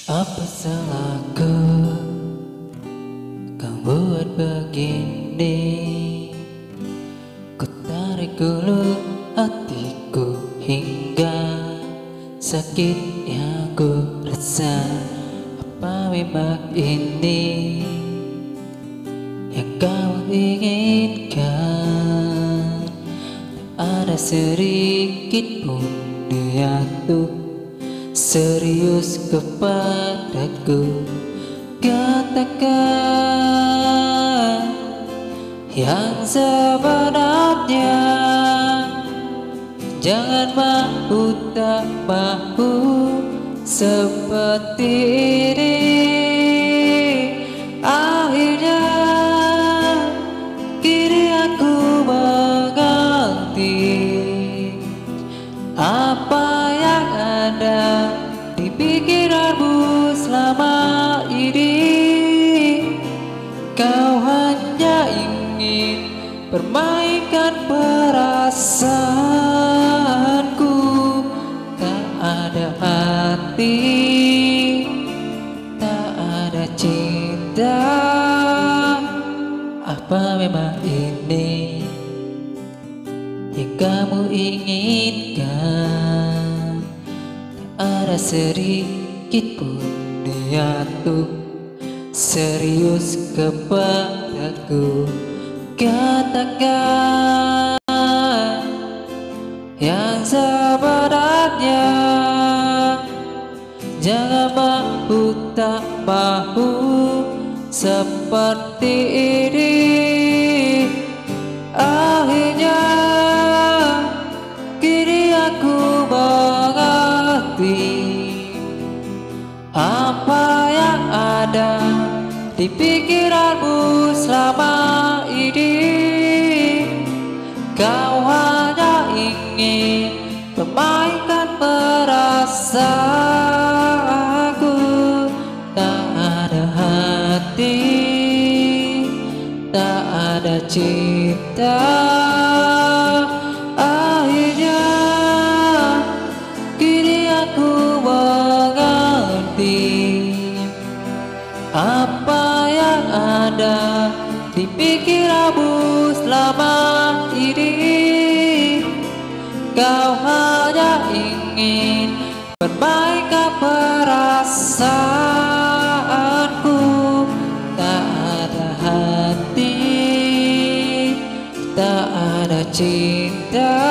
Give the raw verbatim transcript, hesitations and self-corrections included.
Apa salahku kau buat begini? Ku tarik dulu hatiku hingga sakit yang ku rasa. Apa memang ini yang kau inginkan? Tak ada sedikit pun dia tuh serius kepadaku. Katakan yang sebenarnya, jangan mau tak mau seperti ini. Akhirnya kini aku mengerti apa yang ada di pikiranmu selama ini. Kau hanya ingin permainkan perasaanku. Tak ada hati, tak ada cinta. Apa memang ini yang kamu inginkan? Tak ada sedikit pun dia tuh serius kepadaku. Katakan yang sebenarnya, jangan mau tak mau seperti ini. Akhirnya kini aku mengerti apa yang ada di pikiranmu selama ini. Kau hanya ingin memainkan perasaanku. Tak ada hati, tak ada cinta. Akhirnya kini aku mengerti apa yang ada di pikiranmu selama ini. Kau hanya ingin permainkan perasaanku. Tak ada hati, tak ada cinta.